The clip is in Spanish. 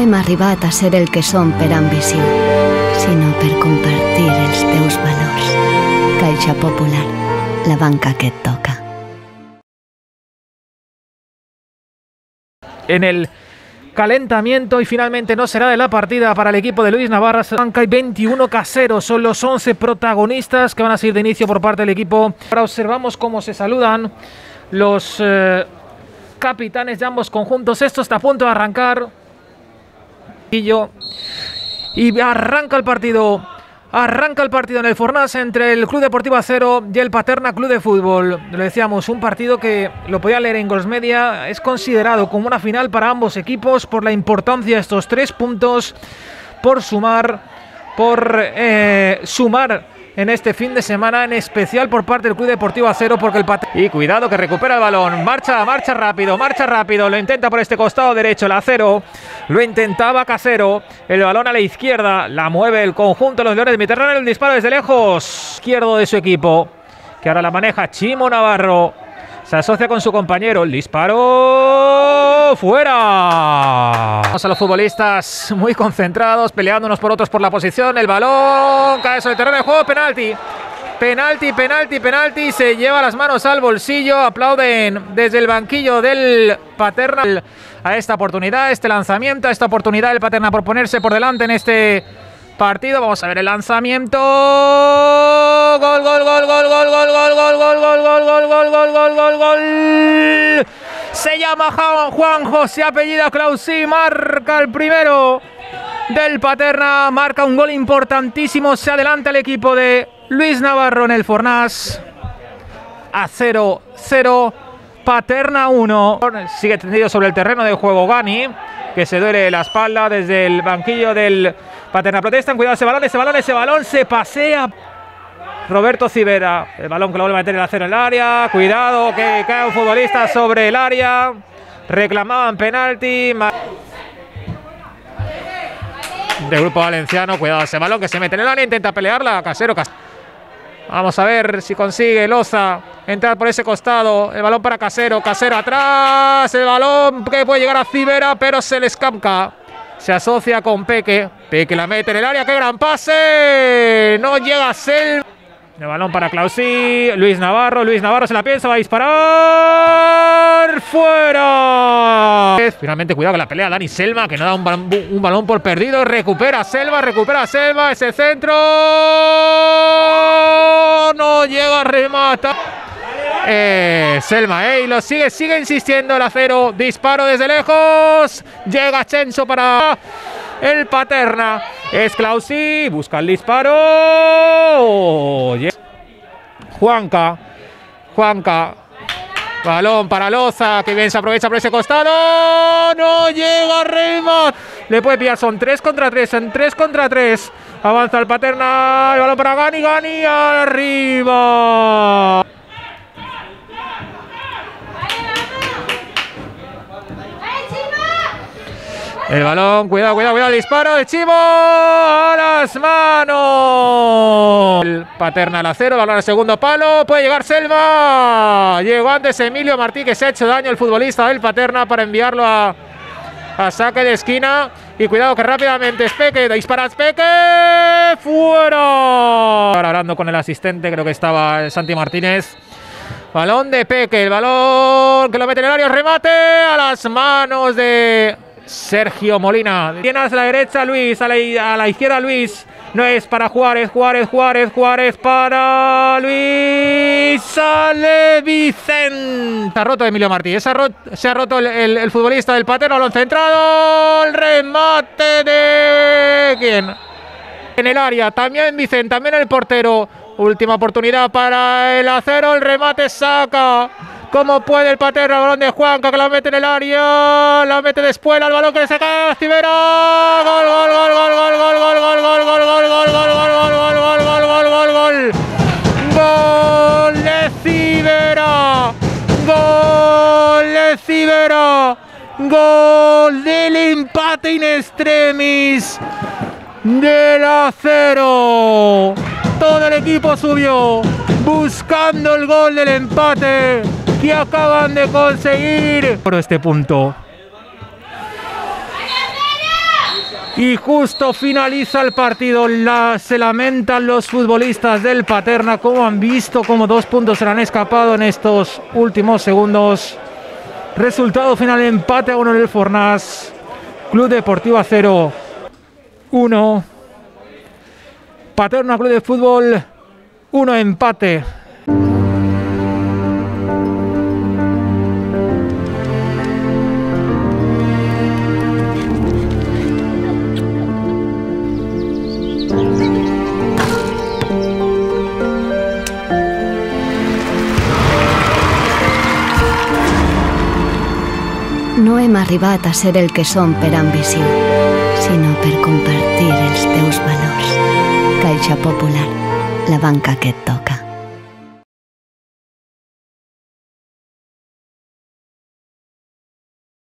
hem arribat a ser el que som per ambició, sinó per compartir els teus valors. Caixa Popular, la banca que et toca. En el calentamiento y finalmente no será de la partida para el equipo de Luis Navarro. Banca y 21-0 son los 11 protagonistas que van a seguir de inicio por parte del equipo. Ahora observamos cómo se saludan los capitanes de ambos conjuntos. Esto está a punto de arrancar. Y arranca el partido. Arranca el partido en el Fornàs entre el Club Deportivo Acero y el Paterna Club de Fútbol. Lo decíamos, un partido que lo podía leer en Gols Media. Es considerado como una final para ambos equipos por la importancia de estos 3 puntos, por sumar en este fin de semana, en especial por parte del Club Deportivo Acero, porque el Paterna... Y cuidado que recupera el balón, marcha rápido, lo intenta por este costado derecho el Acero, lo intentaba Casero, el balón a la izquierda, la mueve el conjunto de los Leones de Mediterráneo, el disparo desde lejos, izquierdo de su equipo, que ahora la maneja Chimo Navarro, se asocia con su compañero, el disparo fuera. Vamos a los futbolistas muy concentrados, peleando unos por otros por la posición, el balón cae sobre el terreno de juego, penalti, se lleva las manos al bolsillo, aplauden desde el banquillo del Paterna a esta oportunidad, este lanzamiento, a esta oportunidad del Paterna por ponerse por delante en este partido. Vamos a ver el lanzamiento. Gol. Se llama Juanjo, se apellida Clausí, marca el primero del Paterna, marca un gol importantísimo, se adelanta el equipo de Luis Navarro en el Fornàs. Acero 0, Paterna 1. Sigue tendido sobre el terreno de juego Gani, que se duele la espalda desde el banquillo del Paterna. Protestan, cuidado ese balón, se pasea Roberto Civera. El balón que lo vuelve a meter el Acero en el área. Cuidado que cae un futbolista sobre el área. Reclamaban penalti. De grupo valenciano, cuidado ese balón que se mete en el área, intenta pelearla. Casero. Vamos a ver si consigue Loza entrar por ese costado. El balón para Casero atrás. El balón que puede llegar a Civera, pero se le escampa. Se asocia con Peque la mete en el área. ¡Qué gran pase! No llega a ser. El balón para Clausí. Luis Navarro se la piensa, va a disparar. ¡Fuera! Finalmente, cuidado con la pelea. Dani Selma, que no da un balón por perdido. Recupera Selma. Ese centro. No llega a rematar. Selma, y lo sigue insistiendo el Acero. Disparo desde lejos. Llega Chenso para el Paterna. Es Clausí. Busca el disparo. Juanca. Balón para Loza, que bien se aprovecha por ese costado. No llega a remate. Le puede pillar, son 3 contra 3. Avanza el Paterna. El balón para Gani arriba. El balón, cuidado, el disparo de Chimo a las manos. El Paterna al Acero, balón al segundo palo, puede llegar Selma. Llegó antes Emilio Martí, que se ha hecho daño el futbolista del Paterna para enviarlo a saque de esquina. Y cuidado que rápidamente Peque, dispara Peque, fuera. Ahora hablando con el asistente, creo que estaba Santi Martínez. Balón de Peque, el balón que lo mete en el área, remate a las manos de Sergio Molina. Tiene hacia la derecha Luis, a la izquierda Luis. No es para Juárez para Luis. Sale Vicente. Se ha roto Emilio Martí. Se ha roto el futbolista del Paterna. Balón centrado. El remate de... ¿quién? En el área. También Vicente. También el portero. Última oportunidad para el Acero. El remate saca. Como puede el Paterna, el balón de Juanca, que la mete en el área, la mete de espuela, el balón que le saca a Civera. Gol. Gol de Civera. Gol del empate in extremis del Acero. Todo el equipo subió buscando el gol del empate que acaban de conseguir por este punto. Y justo finaliza el partido. Se lamentan los futbolistas del Paterna, como han visto cómo 2 puntos se le han escapado en estos últimos segundos. Resultado final: empate a 1 en el Fornàs. Club Deportivo 0, 1. Paterna Club de Fútbol 1, empate. No hem arribat a ser el que som per ambició, sinó per compartir els teus valors. Caixa Popular, la banca que et toca.